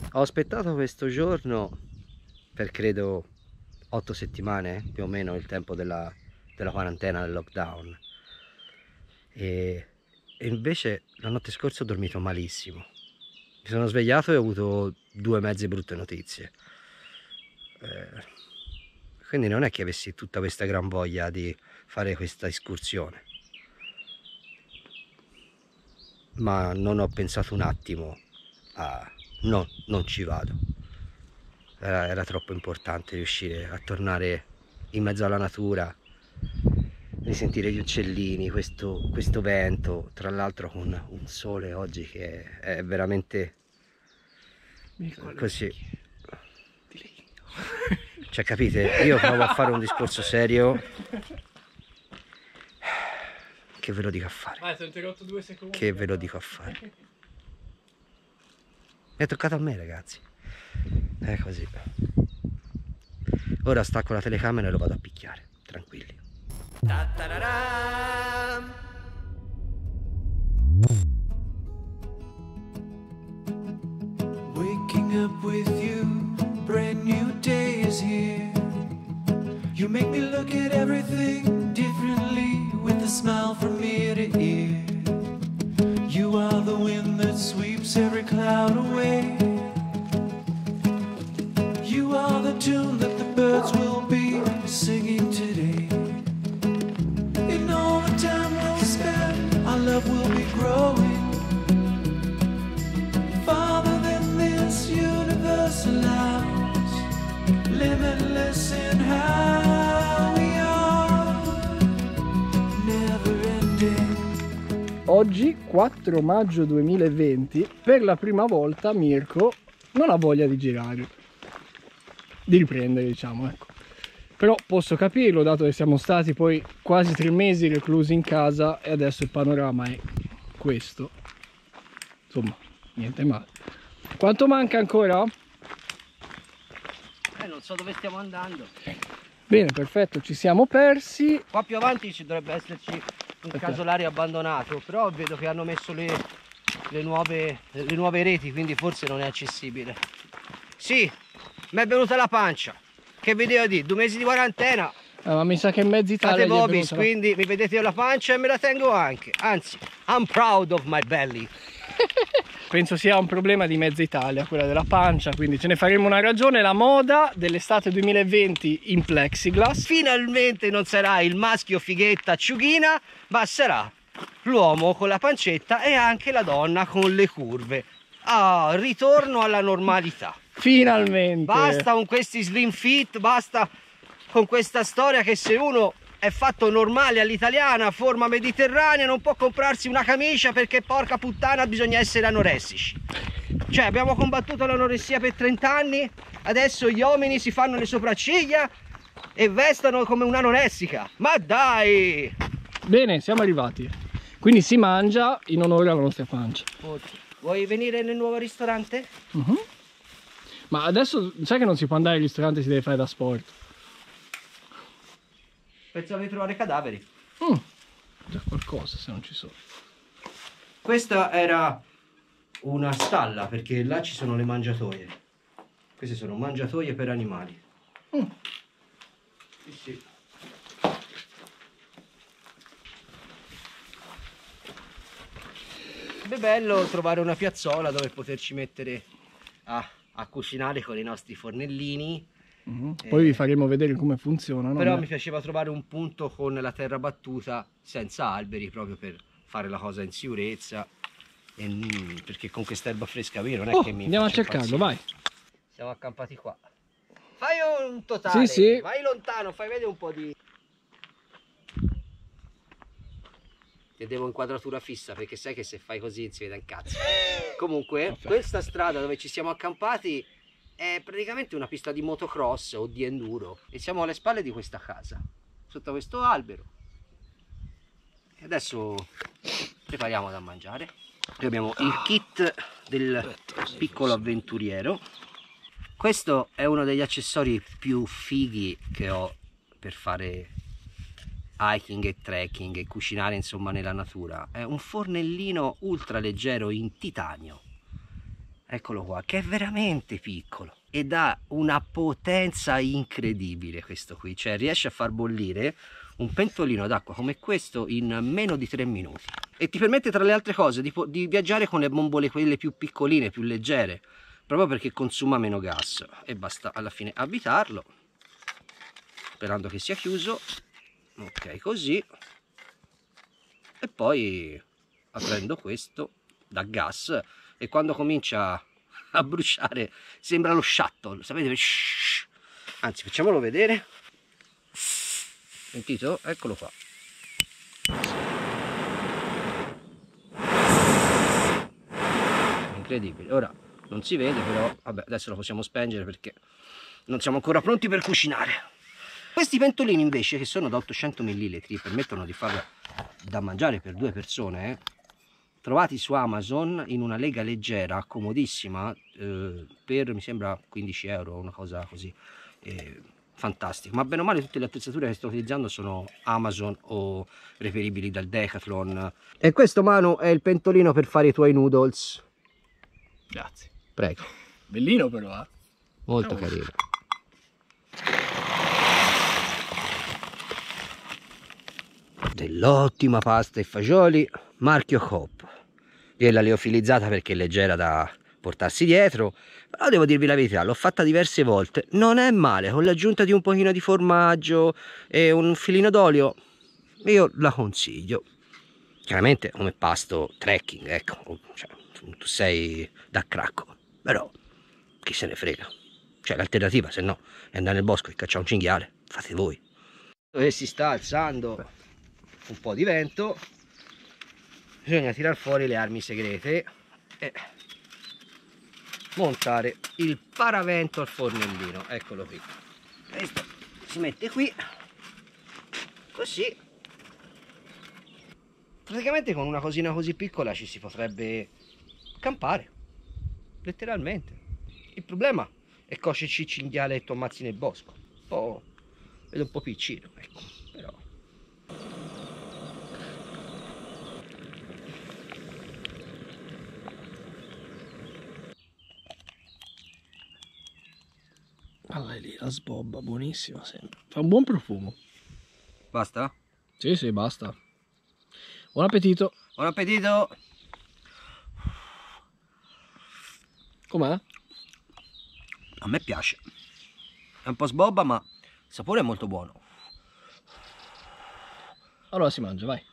Ho aspettato questo giorno per credo 8 settimane, più o meno il tempo della quarantena, del lockdown. E invece la notte scorsa ho dormito malissimo. Mi sono svegliato e ho avuto 2 mezze brutte notizie. Quindi non è che avessi tutta questa gran voglia di fare questa escursione. Ma non ho pensato un attimo a no, non ci vado. Era troppo importante riuscire a tornare in mezzo alla natura, risentire gli uccellini, questo vento, tra l'altro con un sole oggi che è veramente così. Cioè, capite? Io provo a fare un discorso serio. Che ve lo dico a fare? Ti ho interrotto 2 secondi. Che ve lo dico a fare? È toccato a me, ragazzi. È così. Ora stacco la telecamera e lo vado a picchiare. Tranquilli. Waking up with you, brand new day is here. You make me look at everything differently with a smile from ear to ear. You are the wind that sweeps every cloud away. You are the tune that the birds will be singing today. In all the time we'll spend, our love will be growing. Farther than this universe allows, limitless in how we are, never ending. Oggi, 4 maggio 2020, per la prima volta Mirko non ha voglia di girare, di riprendere, diciamo, ecco. Però posso capirlo, dato che siamo stati poi quasi 3 mesi reclusi in casa e adesso il panorama è questo. Insomma, niente male. Quanto manca ancora? Non so dove stiamo andando. Bene, perfetto, ci siamo persi. Qua più avanti ci dovrebbe esserci un casolario abbandonato, però vedo che hanno messo le nuove reti, quindi forse non è accessibile. Sì, mi è venuta la pancia. Che vi devo dire? 2 mesi di quarantena. Ma mi sa che in mezzo Italia Fate Bobis, quindi mi vedete la pancia e me la tengo anche. Anzi, I'm proud of my belly. Penso sia un problema di mezza Italia, quella della pancia, quindi ce ne faremo una ragione. La moda dell'estate 2020 in plexiglass. Finalmente non sarà il maschio fighetta acciughina, ma sarà l'uomo con la pancetta e anche la donna con le curve. Ah, ritorno alla normalità. Finalmente! Basta con questi slim fit, basta con questa storia che se uno è fatto normale all'italiana, forma mediterranea, non può comprarsi una camicia perché porca puttana bisogna essere anoressici. Cioè abbiamo combattuto l'anoressia per 30 anni, adesso gli uomini si fanno le sopracciglia e vestono come un'anoressica. Ma dai! Bene, siamo arrivati. Quindi si mangia in onore alla nostra pancia. Vuoi venire nel nuovo ristorante? Ma adesso sai che non si può andare al ristorante, si deve fare da sport. Pensavo di trovare cadaveri. Già qualcosa se non ci sono. Questa era una stalla perché là ci sono le mangiatoie. Queste sono mangiatoie per animali. Sì, sì. È bello trovare una piazzola dove poterci mettere a cucinare con i nostri fornellini. Poi vi faremo vedere come funzionano. Però mi piaceva trovare un punto con la terra battuta senza alberi, proprio per fare la cosa in sicurezza, perché con quest'erba fresca qui non è che mi andiamo a faccia cercarlo, impazzire. vai. Siamo accampati qua. Fai un totale, Sì. vai lontano, fai vedere un po' di... Ti devo inquadratura fissa perché sai che se fai così non si vede un cazzo. Comunque, questa strada dove ci siamo accampati è praticamente una pista di motocross o di enduro e siamo alle spalle di questa casa, sotto questo albero. E adesso prepariamo da mangiare. Qui abbiamo il kit del piccolo avventuriero. Questo è uno degli accessori più fighi che ho per fare hiking e trekking e cucinare insomma nella natura. È un fornellino ultra leggero in titanio. eccolo qua, che è veramente piccolo ed ha una potenza incredibile questo qui, cioè riesce a far bollire un pentolino d'acqua come questo in meno di 3 minuti e ti permette, tra le altre cose, di viaggiare con le bombole quelle più piccoline, più leggere, proprio perché consuma meno gas, e basta alla fine avvitarlo sperando che sia chiuso, ok, così, e poi aprendo questo da gas, e quando comincia a bruciare sembra lo shuttle, sapete? Shhh. Anzi, facciamolo vedere. Sentito? Eccolo qua. Incredibile. Ora non si vede, però vabbè, adesso lo possiamo spengere perché non siamo ancora pronti per cucinare. Questi pentolini invece, che sono da 800 ml, permettono di far da mangiare per 2 persone, trovati su Amazon in una lega leggera, comodissima, per mi sembra 15 euro, una cosa così, fantastico. Ma bene o male tutte le attrezzature che sto utilizzando sono Amazon o reperibili dal Decathlon. E questo, Manu, è il pentolino per fare i tuoi noodles. Grazie. Prego. Bellino però, Molto carino. Dell'ottima pasta e fagioli marchio Coop. Io l'ho liofilizzata perché è leggera da portarsi dietro, però devo dirvi la verità, l'ho fatta diverse volte, non è male, con l'aggiunta di un pochino di formaggio e un filino d'olio io la consiglio. Chiaramente come pasto trekking, ecco, cioè, tu sei da cracco, però chi se ne frega, cioè l'alternativa se no è andare nel bosco e cacciare un cinghiale, fate voi. Dove si sta alzando un po' di vento, bisogna tirar fuori le armi segrete e montare il paravento al fornellino. Eccolo qui, questo si mette qui così. Praticamente con una cosina così piccola ci si potrebbe campare letteralmente. Il problema è cuocerci cinghiale e tommazzi nel bosco, vedo un po' piccino, ecco, però guarda lì la sbobba, buonissima sempre. Fa un buon profumo. basta? Sì, sì, basta. Buon appetito. Buon appetito! Com'è? A me piace, è un po' sbobba ma il sapore è molto buono. Allora si mangia, vai.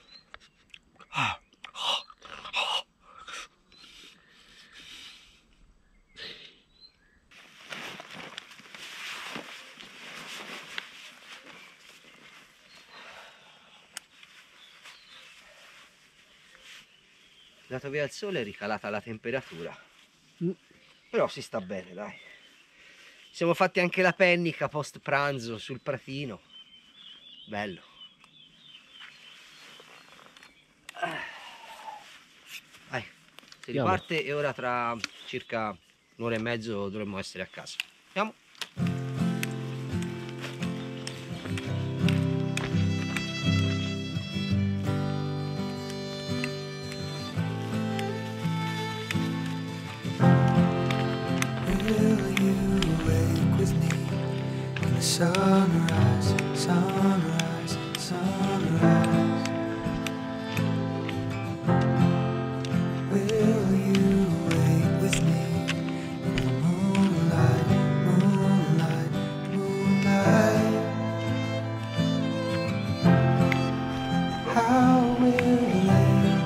Dato via il sole è ricalata la temperatura, però si sta bene, dai. Siamo fatti anche la pennica post pranzo sul pratino, bello. Vai, si riparte e ora tra circa un'ora e mezzo dovremmo essere a casa. Andiamo. Sunrise, sunrise, sunrise. Will you wait with me in the moonlight, moonlight, moonlight? How will they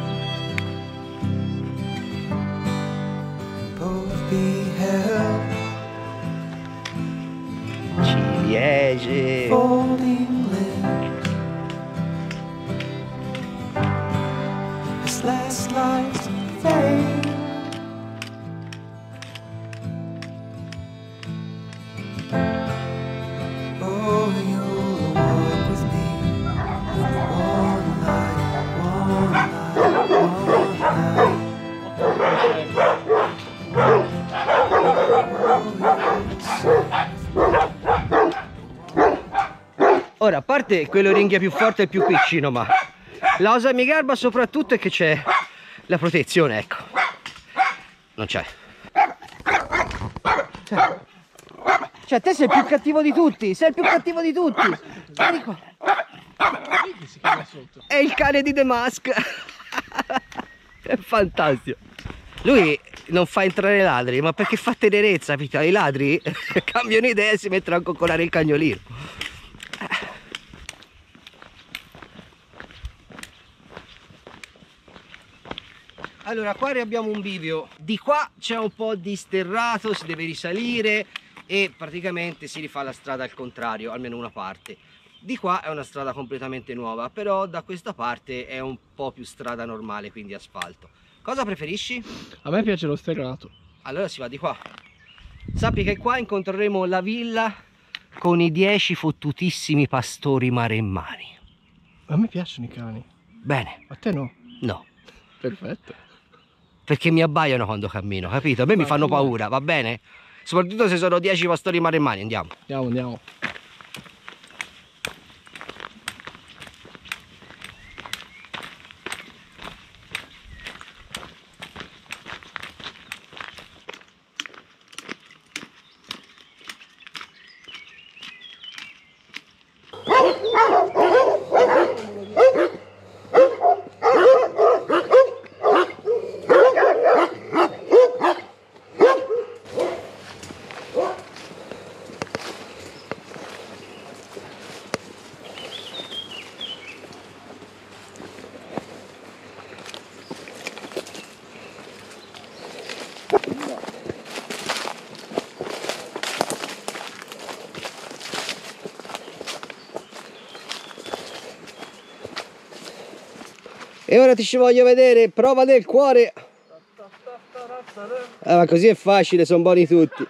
both be held? Ciliegie. Folding lips as last lights fade. Oh, you'll walk with me one night, one night, one night. Ora, a parte quello ringhia più forte e più piccino, ma la cosa mi garba soprattutto è che c'è la protezione, ecco. Non c'è. Cioè te sei il più cattivo di tutti, sei il più cattivo di tutti. Vieni qua. È il cane di The Mask. È fantastico. Lui non fa entrare i ladri, ma perché fa tenerezza, capito? I ladri cambiano idea e si mettono a coccolare il cagnolino. Allora, qua abbiamo un bivio. Di qua c'è un po' di sterrato, si deve risalire e praticamente si rifà la strada al contrario, almeno una parte. Di qua è una strada completamente nuova, però da questa parte è un po' più strada normale, quindi asfalto. Cosa preferisci? A me piace lo sterrato. Allora si va di qua. Sappi che qua incontreremo la villa con i 10 fottutissimi pastori maremmani. A me piacciono i cani. Bene. A te no? No. Perfetto. Perché mi abbaiano quando cammino, capito? A me mi fanno paura, va bene? Soprattutto se sono 10 pastori maremmani, andiamo. Andiamo, andiamo. E ora ti ci voglio vedere, prova del cuore. Ma così è facile, sono buoni tutti.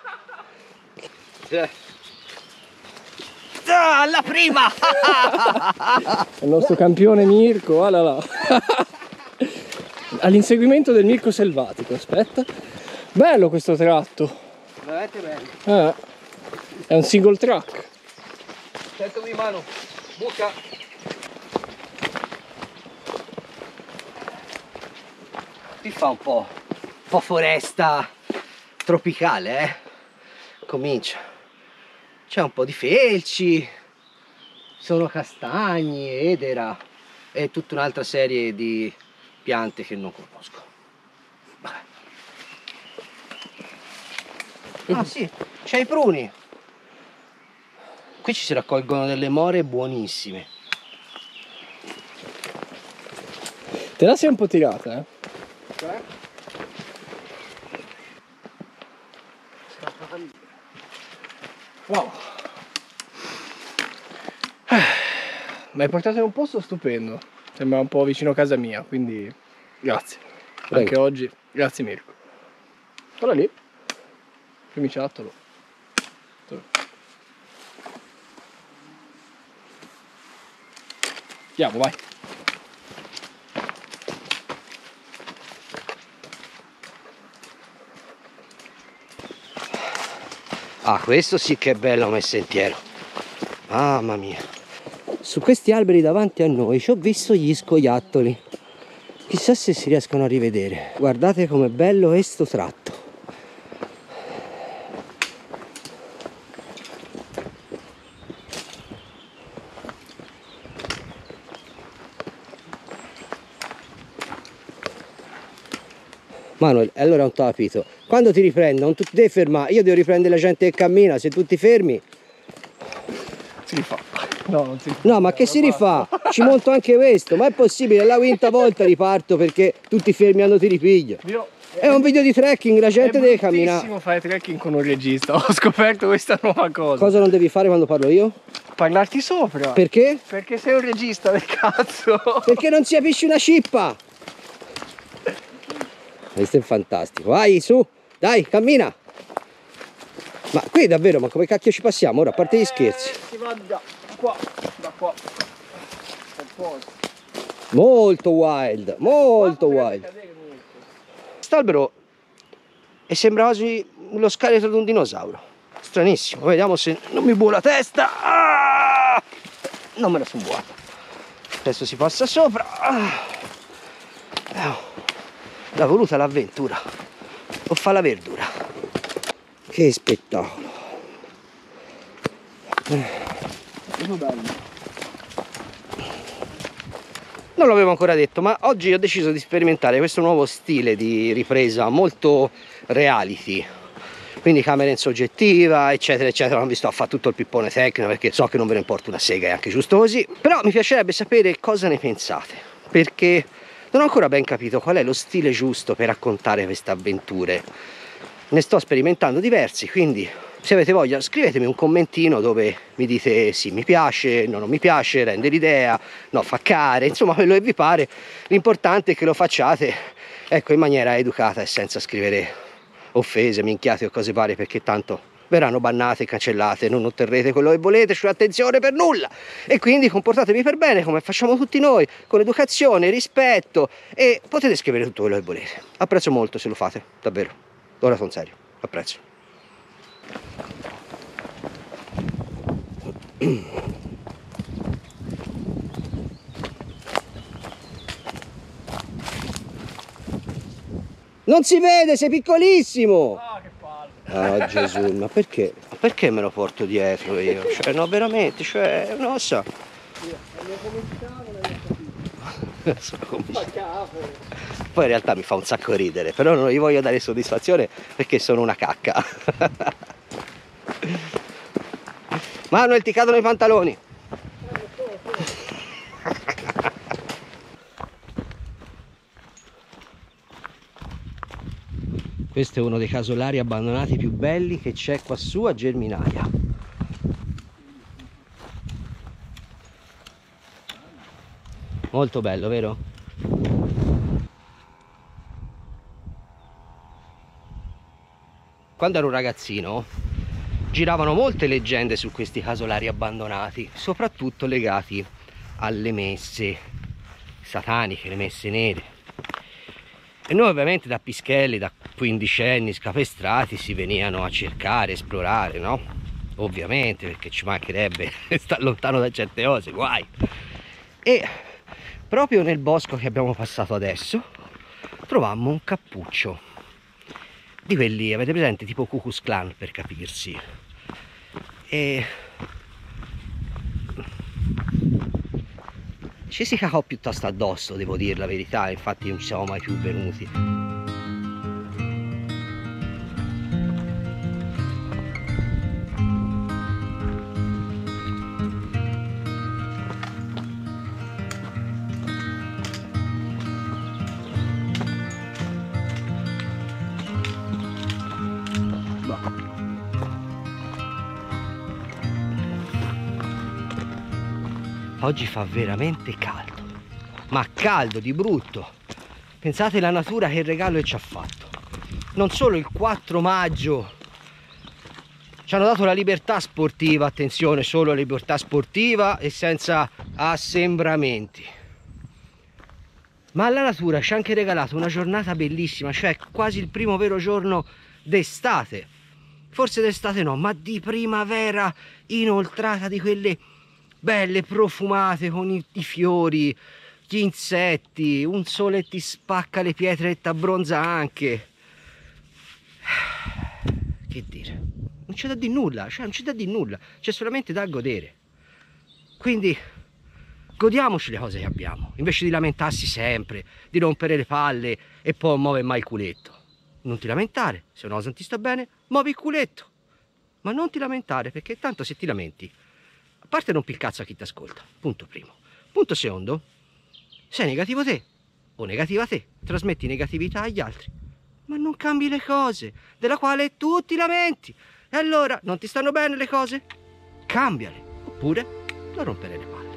La prima! Il nostro campione Mirko, ah là là. All'inseguimento del Mirko selvatico, aspetta. Bello questo tratto. Veramente bello. È un single track. Sento di mano, buca. Ti fa un po' foresta tropicale, comincia. C'è un po' di felci, sono castagni, edera e tutta un'altra serie di piante che non conosco. Ah sì, c'è i pruni. Qui ci si raccolgono delle more buonissime. Te la sei un po' tirata, eh? Wow. Mi hai portato in un posto stupendo. Sembra un po' vicino a casa mia, quindi grazie. Prego. Anche oggi, grazie Mirko. Guarda lì, primiciattolo. Andiamo, vai. Ah, questo sì che è bello come sentiero. Mamma mia. Su questi alberi davanti a noi ci ho visto gli scoiattoli. Chissà se si riescono a rivedere. Guardate com'è bello questo tratto. Manuel, allora non ti ho capito. Quando ti riprendo, non tu ti devi fermare, io devo riprendere la gente che cammina, se tu ti fermi. Si rifà. No, non si rifà. No, ma che si rifà? Ci monto anche questo, ma è possibile? È la quinta volta riparto perché tu ti fermi quando ti ripiglio. È un video di trekking, la gente deve camminare. È bellissimo fare trekking con un regista, ho scoperto questa nuova cosa. Cosa non devi fare quando parlo io? Parlarti sopra. Perché? Perché sei un regista del cazzo. Perché non si capisce una cippa. Questo è fantastico. Vai, su, dai, cammina. Ma qui davvero, ma come cacchio ci passiamo ora, a parte gli scherzi? Si va da qua, da qua. Molto wild, molto wild. Quest'albero sembra quasi lo scheletro di un dinosauro. Stranissimo, vediamo se non mi buco la testa. Ah! Non me la sono buata. Adesso si passa sopra. L'ha voluta l'avventura. O fa la verdura. Che spettacolo. Bello. Non l'avevo ancora detto, ma oggi ho deciso di sperimentare questo nuovo stile di ripresa molto reality, quindi camera in soggettiva eccetera eccetera. Non vi sto a fare tutto il pippone tecnico perché so che non ve ne importa una sega, è anche giusto così, però mi piacerebbe sapere cosa ne pensate, perché non ho ancora ben capito qual è lo stile giusto per raccontare queste avventure. Ne sto sperimentando diversi, quindi se avete voglia scrivetemi un commentino dove mi dite sì mi piace, no non mi piace, rende l'idea, no fa care, insomma quello che vi pare. L'importante è che lo facciate, ecco, in maniera educata e senza scrivere offese, minchiate o cose varie, perché tanto verranno bannate, cancellate, non otterrete quello che volete, cioè attenzione per nulla. E quindi comportatevi per bene come facciamo tutti noi, con educazione, rispetto, e potete scrivere tutto quello che volete. Apprezzo molto se lo fate, davvero, ora sono serio, apprezzo. Non si vede, sei piccolissimo! Ah, che palle! Oh Gesù, ma perché? Ma perché me lo porto dietro io? Cioè, no, veramente, cioè, non lo so. Sono convinto. Poi in realtà mi fa un sacco ridere, però non gli voglio dare soddisfazione perché sono una cacca. Manuel, ti cadono i pantaloni. Questo è uno dei casolari abbandonati più belli che c'è qua su a Germinaia. Molto bello, vero? Quando ero un ragazzino giravano molte leggende su questi casolari abbandonati, soprattutto legati alle messe sataniche, le messe nere. E noi ovviamente da pischelli, da quindicenni scapestrati si venivano a cercare, esplorare, no? Ovviamente, perché ci mancherebbe stare lontano da certe cose, guai. E proprio nel bosco che abbiamo passato adesso trovammo un cappuccio di quelli, avete presente, tipo Ku Klux Klan, per capirsi. E ci si cacò piuttosto addosso, devo dire la verità, infatti non ci siamo mai più venuti. Oggi fa veramente caldo, ma caldo di brutto. Pensate alla natura che regalo che ci ha fatto. Non solo il 4 maggio ci hanno dato la libertà sportiva, attenzione, solo libertà sportiva e senza assembramenti, ma alla natura ci ha anche regalato una giornata bellissima, cioè quasi il primo vero giorno d'estate. Forse d'estate no, ma di primavera inoltrata, di quelle belle profumate con i fiori, gli insetti, un sole ti spacca le pietre e ti abbronza anche. Che dire, non c'è da dire nulla, cioè non c'è da dire nulla, c'è solamente da godere. Quindi godiamoci le cose che abbiamo, invece di lamentarsi sempre, di rompere le palle e poi non muove mai il culetto. Non ti lamentare, se una cosa non ti sta bene, muovi il culetto, ma non ti lamentare, perché tanto se ti lamenti, a parte non cazzo a chi ti ascolta, punto primo. Punto secondo, sei negativo te o negativa te, trasmetti negatività agli altri, ma non cambi le cose della quale tu ti lamenti. E allora non ti stanno bene le cose? Cambiale, oppure non rompere le palle.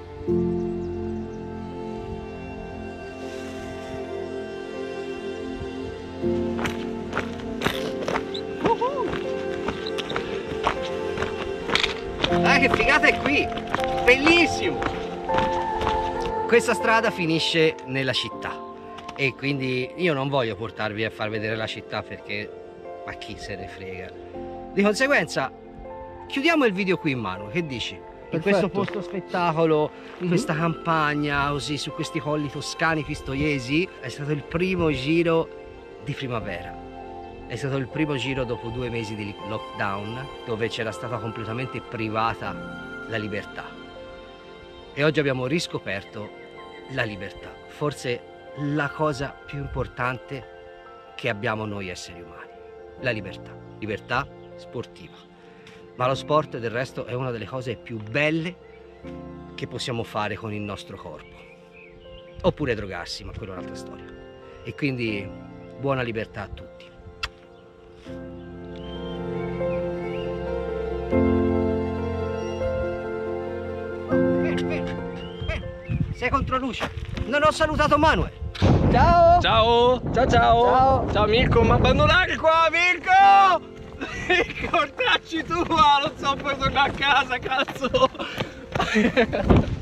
Che figata è qui, bellissimo. Questa strada finisce nella città e quindi io non voglio portarvi a far vedere la città perché ma chi se ne frega. Di conseguenza chiudiamo il video qui in mano, che dici? In questo posto spettacolo, in questa campagna così, su questi colli toscani pistoiesi, è stato il primo giro di primavera È stato il primo giro dopo 2 mesi di lockdown, dove c'era stata completamente privata la libertà. E oggi abbiamo riscoperto la libertà, forse la cosa più importante che abbiamo noi esseri umani, la libertà sportiva. Ma lo sport del resto è una delle cose più belle che possiamo fare con il nostro corpo. Oppure drogarsi, ma quella è un'altra storia. E quindi buona libertà a tutti. Sei contro luce. Non ho salutato Manuel. Ciao! Ciao! Ciao ciao! Ciao! Ciao Mirko, ma abbandonare qua, Mirko! Mirko, ortacci tua! Non so, puoi tornare a casa, cazzo!